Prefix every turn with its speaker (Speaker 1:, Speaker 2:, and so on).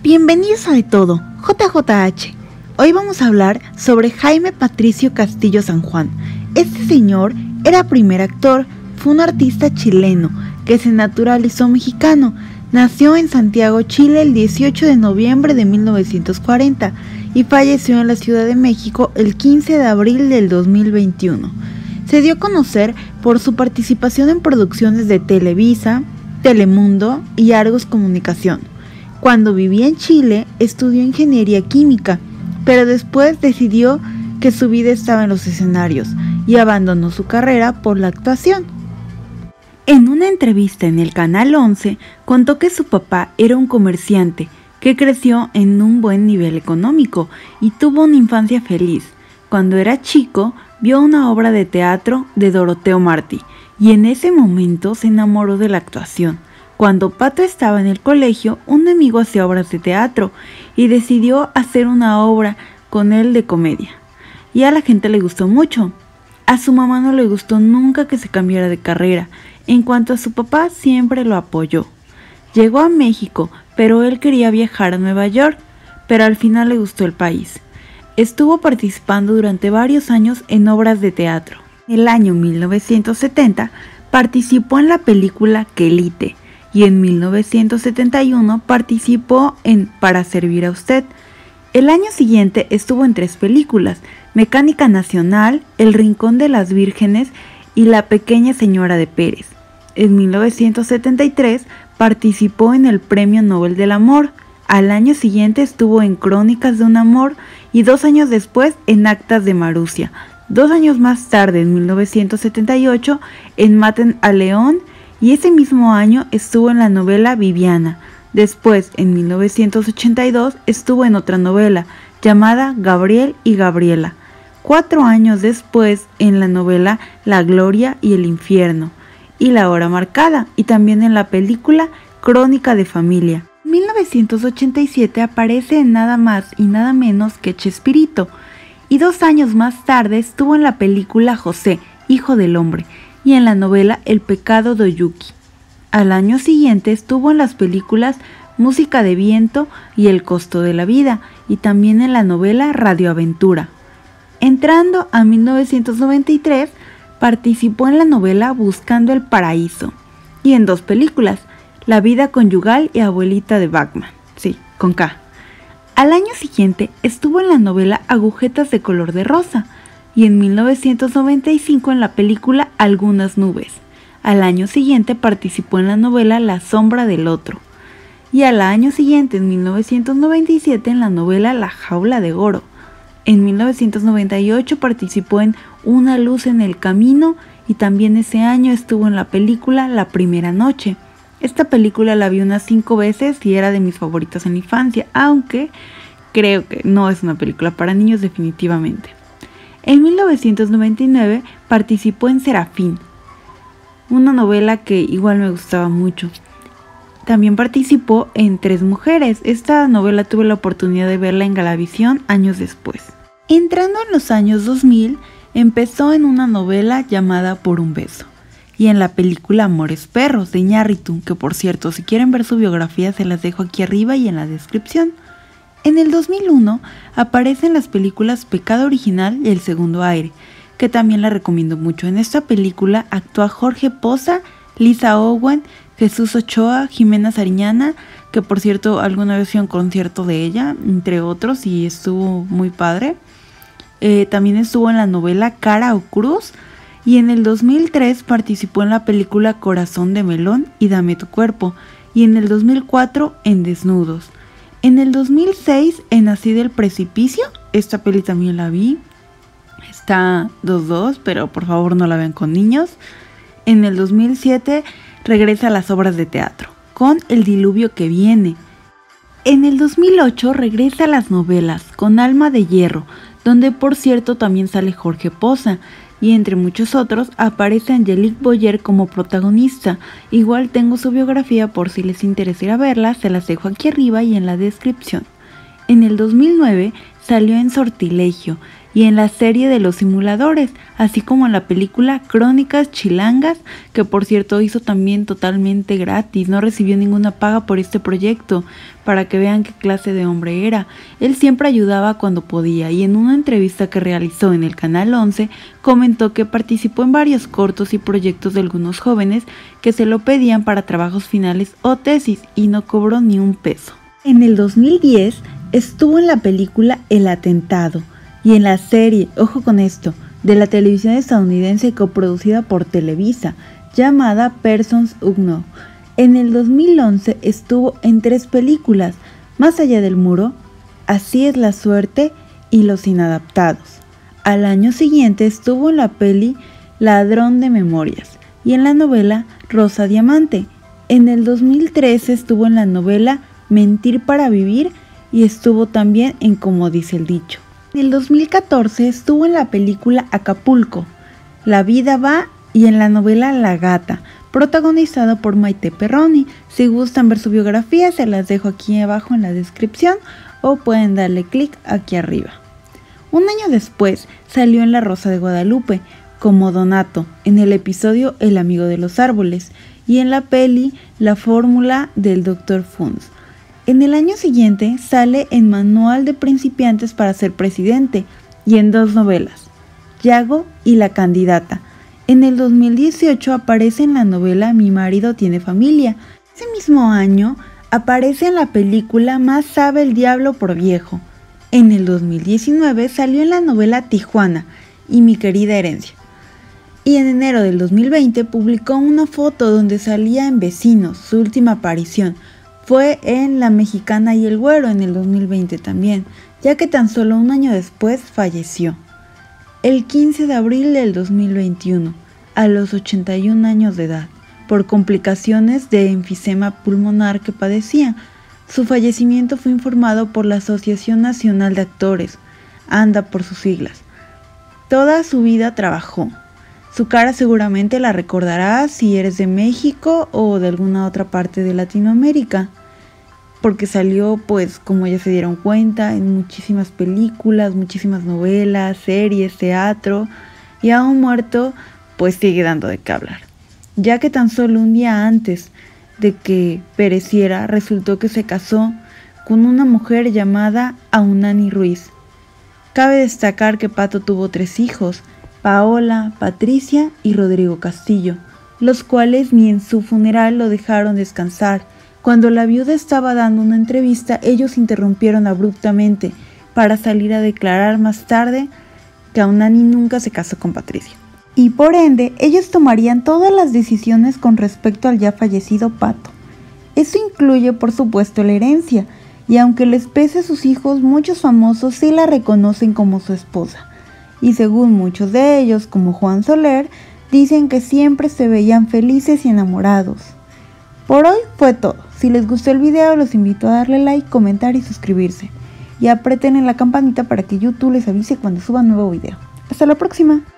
Speaker 1: Bienvenidos a De Todo, JJH. Hoy vamos a hablar sobre Jaime Patricio Castillo San Juan. Este señor era primer actor, fue un artista chileno que se naturalizó mexicano. Nació en Santiago, Chile, el 18 de noviembre de 1940 y falleció en la Ciudad de México el 15 de abril del 2021. Se dio a conocer por su participación en producciones de Televisa, Telemundo y Argos Comunicación. Cuando vivía en Chile, estudió ingeniería química, pero después decidió que su vida estaba en los escenarios y abandonó su carrera por la actuación. En una entrevista en el Canal 11, contó que su papá era un comerciante que creció en un buen nivel económico y tuvo una infancia feliz. Cuando era chico, vio una obra de teatro de Doroteo Martí y en ese momento se enamoró de la actuación. Cuando Pato estaba en el colegio, un amigo hacía obras de teatro y decidió hacer una obra con él de comedia. Y a la gente le gustó mucho. A su mamá no le gustó nunca que se cambiara de carrera. En cuanto a su papá, siempre lo apoyó. Llegó a México, pero él quería viajar a Nueva York, pero al final le gustó el país. Estuvo participando durante varios años en obras de teatro. En el año 1970 participó en la película Quelite y en 1971 participó en Para servir a usted. El año siguiente estuvo en 3 películas: Mecánica Nacional, El Rincón de las Vírgenes y La Pequeña Señora de Pérez. En 1973 participó en el Premio Nobel del Amor. Al año siguiente estuvo en Crónicas de un Amor y 2 años después en Actas de Marusia. 2 años más tarde, en 1978, en Maten a León, y ese mismo año estuvo en la novela Viviana. Después, en 1982, estuvo en otra novela llamada Gabriel y Gabriela. 4 años después, en la novela La Gloria y el Infierno y La Hora Marcada, y también en la película Crónica de Familia. En 1987 aparece en nada más y nada menos que Chespirito, y 2 años más tarde estuvo en la película José, Hijo del Hombre, y en la novela El Pecado de Oyuki. Al año siguiente estuvo en las películas Música de Viento y El Costo de la Vida, y también en la novela Radioaventura. Entrando a 1993, participó en la novela Buscando el Paraíso, y en 2 películas, La Vida Conyugal y Abuelita de Batman, sí, con K. Al año siguiente estuvo en la novela Agujetas de color de rosa, y en 1995 en la película Algunas nubes. Al año siguiente participó en la novela La sombra del otro, y al año siguiente, en 1997, en la novela La jaula de oro. En 1998 participó en Una luz en el camino, y también ese año estuvo en la película La primera noche. Esta película la vi unas 5 veces y era de mis favoritas en la infancia, aunque creo que no es una película para niños definitivamente. En 1999 participó en Serafín, una novela que igual me gustaba mucho. También participó en 3 mujeres. Esta novela tuve la oportunidad de verla en Galavisión años después. Entrando en los años 2000, empezó en una novela llamada Por un beso y en la película Amores Perros de Iñárritu, que por cierto, si quieren ver su biografía se las dejo aquí arriba y en la descripción. En el 2001 aparece en las películas Pecado Original y El Segundo Aire, que también la recomiendo mucho. En esta película actúa Jorge Poza, Lisa Owen, Jesús Ochoa, Jimena Sariñana, que por cierto alguna vez fui a un concierto de ella, entre otros, y estuvo muy padre. También estuvo en la novela Cara o Cruz, y en el 2003 participó en la película Corazón de Melón y Dame tu cuerpo, y en el 2004 en Desnudos. En el 2006 en Así del Precipicio, esta peli también la vi, está 2-2, pero por favor no la vean con niños. En el 2007 regresa a las obras de teatro, con El diluvio que viene. En el 2008 regresa a las novelas, con Alma de Hierro, donde por cierto también sale Jorge Poza, y entre muchos otros aparece Angelique Boyer como protagonista. Igual tengo su biografía por si les interesa ir a verla, se las dejo aquí arriba y en la descripción. En el 2009 salió en Sortilegio y en la serie de Los Simuladores, así como en la película Crónicas Chilangas, que por cierto hizo también totalmente gratis, no recibió ninguna paga por este proyecto, para que vean qué clase de hombre era. Él siempre ayudaba cuando podía y en una entrevista que realizó en el Canal 11 comentó que participó en varios cortos y proyectos de algunos jóvenes que se lo pedían para trabajos finales o tesis y no cobró ni un peso. En el 2010 estuvo en la película El Atentado y en la serie, ojo con esto, de la televisión estadounidense coproducida por Televisa, llamada Persons Unknown. En el 2011 estuvo en 3 películas, Más allá del muro, Así es la suerte y Los inadaptados. Al año siguiente estuvo en la peli Ladrón de memorias y en la novela Rosa Diamante. En el 2013 estuvo en la novela Mentir para vivir y estuvo también en Como dice el dicho. En el 2014 estuvo en la película Acapulco, La vida va y en la novela La gata, protagonizada por Maite Perroni. Si gustan ver su biografía, se las dejo aquí abajo en la descripción o pueden darle clic aquí arriba. Un año después salió en La Rosa de Guadalupe como Donato en el episodio El amigo de los árboles y en la peli La fórmula del Dr. Funz. En el año siguiente sale en Manual de principiantes para ser presidente y en 2 novelas, Yago y La candidata. En el 2018 aparece en la novela Mi marido tiene familia. Ese mismo año aparece en la película Más sabe el diablo por viejo. En el 2019 salió en la novela Tijuana y Mi querida herencia. Y en enero del 2020 publicó una foto donde salía en Vecinos, su última aparición. Fue en La mexicana y el güero en el 2020 también, ya que tan solo un año después falleció. El 15 de abril del 2021, a los 81 años de edad, por complicaciones de enfisema pulmonar que padecía. Su fallecimiento fue informado por la Asociación Nacional de Actores, ANDA por sus siglas. Toda su vida trabajó. Su cara seguramente la recordarás si eres de México o de alguna otra parte de Latinoamérica, porque salió, pues, como ya se dieron cuenta, en muchísimas películas, muchísimas novelas, series, teatro, y aún muerto, pues sigue dando de qué hablar, ya que tan solo un día antes de que pereciera, resultó que se casó con una mujer llamada Aunani Ruiz. Cabe destacar que Pato tuvo 3 hijos, Paola, Patricia y Rodrigo Castillo, los cuales ni en su funeral lo dejaron descansar. Cuando la viuda estaba dando una entrevista, ellos interrumpieron abruptamente para salir a declarar más tarde que Aunani nunca se casó con Patricia. Y por ende, ellos tomarían todas las decisiones con respecto al ya fallecido Pato. Eso incluye, por supuesto, la herencia, y aunque les pese a sus hijos, muchos famosos sí la reconocen como su esposa. Y según muchos de ellos, como Juan Soler, dicen que siempre se veían felices y enamorados. Por hoy fue todo. Si les gustó el video, los invito a darle like, comentar y suscribirse. Y aprieten en la campanita para que YouTube les avise cuando suba un nuevo video. Hasta la próxima.